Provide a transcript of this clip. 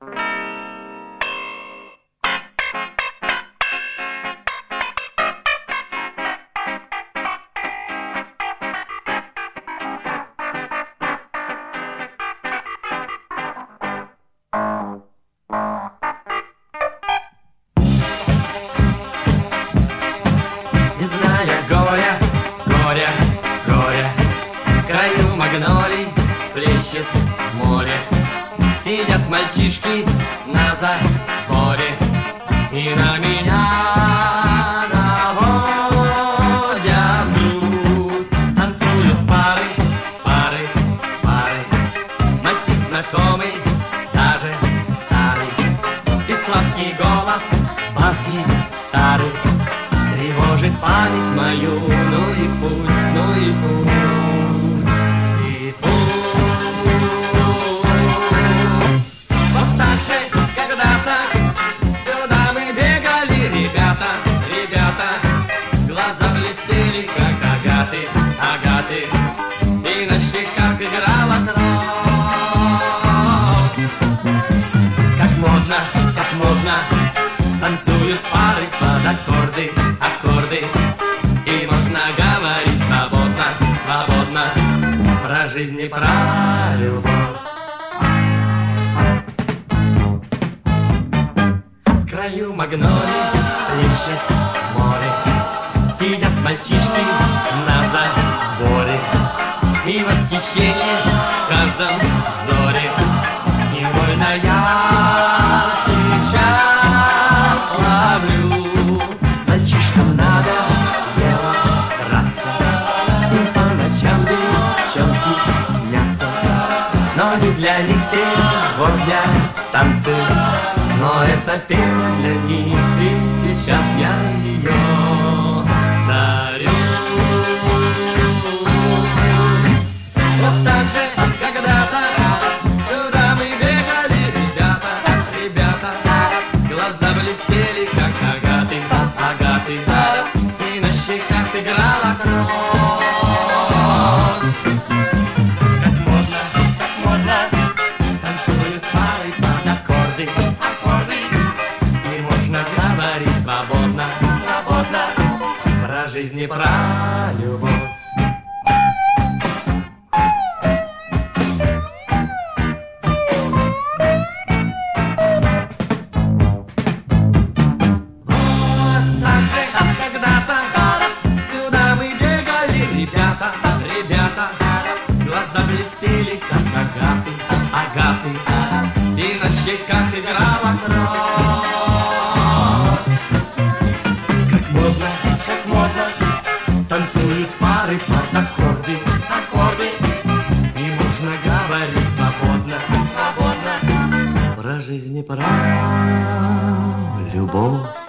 Не зная горя, горя, горя, в краю магнолий плещет море. Сидят мальчишки на заборе и на меня наводят грусть. Танцуют пары, пары, пары, мотив знакомый, даже старый, и сладкий голос бас-гитары тревожит память мою. Ну и пусть, ну и пусть, и пусть. Вот так же когда-то сюда мы бегали, ребята, ребята, глаза блестели, как агаты, агаты, и на щеках играла кровь. Как модно танцуют пары под аккорды, аккорды, и можно говорить свободно, свободно про жизнь и про любовь. В краю магнолий плещет море, сидят мальчишки на заборе, и восхищение в каждом взоре. Невольно я сейчас ловлю. Мальчишкам надо дело драться, им по ночам девчонки снятся, но не для них сегодня танцы, но эта песня для них, и сейчас я ее дарю. Вот так же когда-то сюда мы бегали, ребята, ребята, глаза блестели, как агаты, агаты, и на щеках играла кровь. Как модно танцуют пары под аккорды, аккорды, и можно говорить свободно, свободно про жизнь и про любовь. Ребята, ребята, глаза блестели, как агаты, агаты, и на щеках играла кровь. Как модно танцуют пары под аккорды, аккорды, и можно говорить свободно, свободно про жизнь и про любовь.